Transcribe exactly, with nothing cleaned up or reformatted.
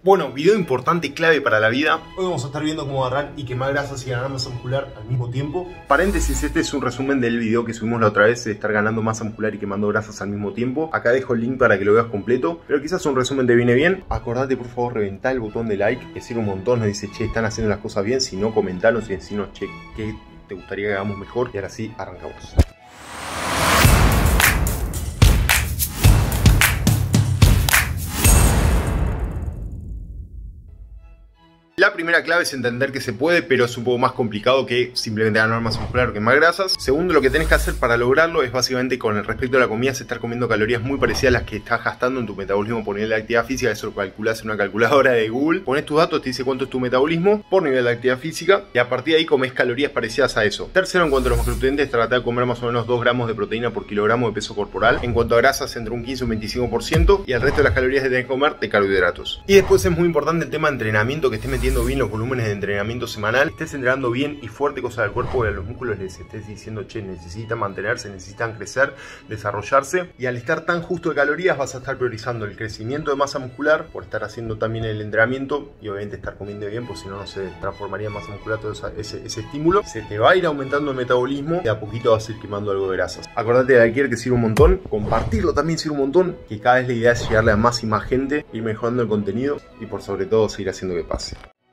Bueno, video importante, clave para la vida. Hoy vamos a estar viendo cómo agarrar y quemar grasas y ganar masa muscular al mismo tiempo. Paréntesis, este es un resumen del video que subimos la otra vez de estar ganando masa muscular y quemando grasas al mismo tiempo. Acá dejo el link para que lo veas completo, pero quizás un resumen te viene bien. Acordate por favor reventar el botón de like, que sirve un montón. Nos dice, che, están haciendo las cosas bien. Si no, comentanos y decinos, che, qué te gustaría que hagamos mejor. Y ahora sí, arrancamos. La primera clave es entender que se puede, pero es un poco más complicado que simplemente ganar masa muscular o quemar grasas. Segundo, lo que tenés que hacer para lograrlo es básicamente con el respecto a la comida, es estar comiendo calorías muy parecidas a las que estás gastando en tu metabolismo por nivel de actividad física. Eso lo calculás en una calculadora de Google. Pones tus datos, te dice cuánto es tu metabolismo por nivel de actividad física y a partir de ahí comes calorías parecidas a eso. Tercero, en cuanto a los macronutrientes, trata de comer más o menos dos gramos de proteína por kilogramo de peso corporal. En cuanto a grasas, entre un quince y un veinticinco por ciento y el resto de las calorías que tenés que comer de carbohidratos. Y después es muy importante el tema de entrenamiento, que estés metiendo bien los volúmenes de entrenamiento semanal, estés entrenando bien y fuerte, cosa del cuerpo y a los músculos les estés diciendo, che, necesitan mantenerse, necesitan crecer, desarrollarse, y al estar tan justo de calorías vas a estar priorizando el crecimiento de masa muscular por estar haciendo también el entrenamiento y obviamente estar comiendo bien, pues si no, no se transformaría en masa muscular todo esa, ese, ese estímulo. Se te va a ir aumentando el metabolismo y a poquito vas a ir quemando algo de grasas. Acordate de adquirir, que sirve un montón, compartirlo también sirve un montón, que cada vez la idea es llegarle a más y más gente, ir mejorando el contenido y por sobre todo seguir haciendo que pase.